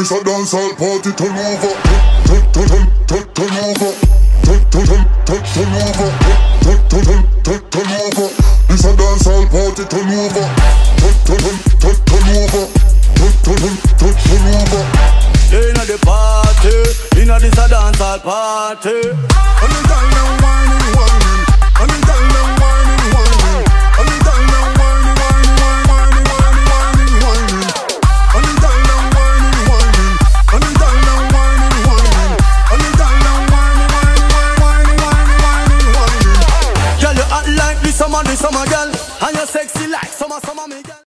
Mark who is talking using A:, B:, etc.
A: It's a dancehall party, turn over. Turn over. Turn over. It's a dancehall party, turn over. Turn over.
B: Inna the party, inna this a dancehall party.
A: And the girl now whining, whining. And the girl now whining, whining. And the girl now whining, whining, whining, whining. And the girl now whining, whining. And the girl now whining, whining. And the girl now whining, whining.
B: Girl, you hot like the summer girl, and you sexy like summer me girl.